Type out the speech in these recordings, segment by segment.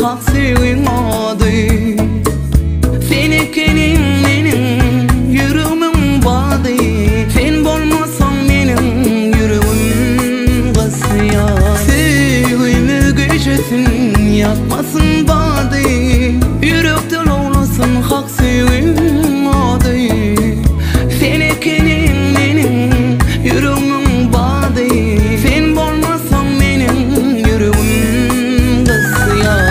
hak sevgin adı. Senekinin menin yüreğimin badı. Sen bolmasan menin yüreğim gasya. Sevgimi gücesin yatmasın badı. Yürekte olasın hak sevgin adı. Senekinin menin yüreğimin badı. Sen bolmasan menin yüreğim gasya.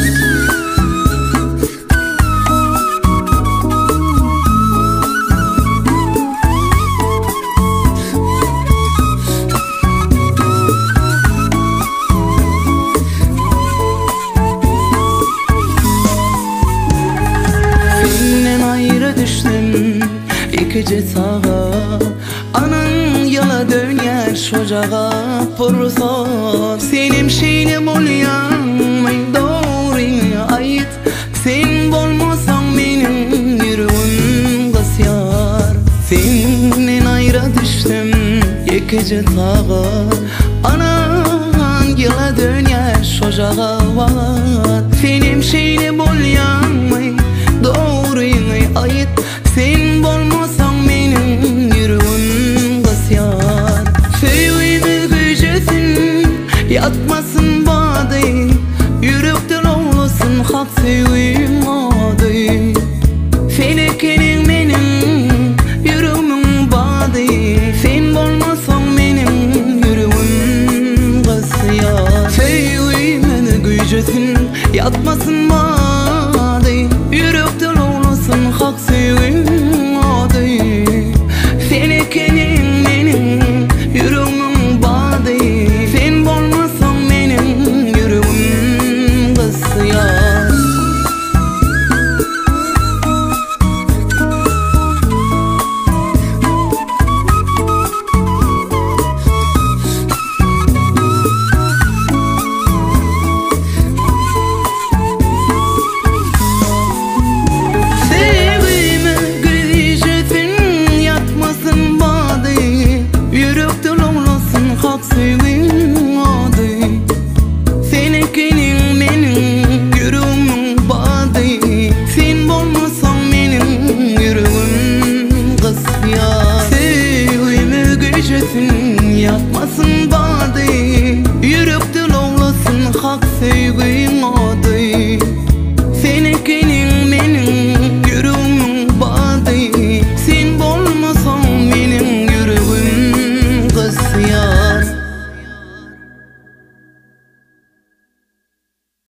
Senden ayrı düştüm ikici sağa. Anan yala döner şocağa pursat. Senim şeynim olyan doğru ait. Sen bolmasan menin yüreğim gasyar. Senden ayrı düştüm ikici sağa. Anan yala döner şocağa var. Senim şeynim olyan doğru ait. Sen bolmasan menin yüreğim gasyar. Sevgimi gücesin yatmasın badı. Yürekten olasın hak sevgin adı. Senekinin menin yüreğimin badı. Sen bolmasan menin yüreğim gasyar. Sevgimi gücesin yatmasın badı. Yürekten olasın hak sevgin adı. Senekinin menin yüreğimin badı. Sen bolmasan menin yüreğim gasyar. Hak sevgin adı. Senekinin menin yüreğimin badı. Sen bolmasan menin yüreğim gasyar. Sevgimi gücesin yatmasın badı. Yürekten olasın hak sevgin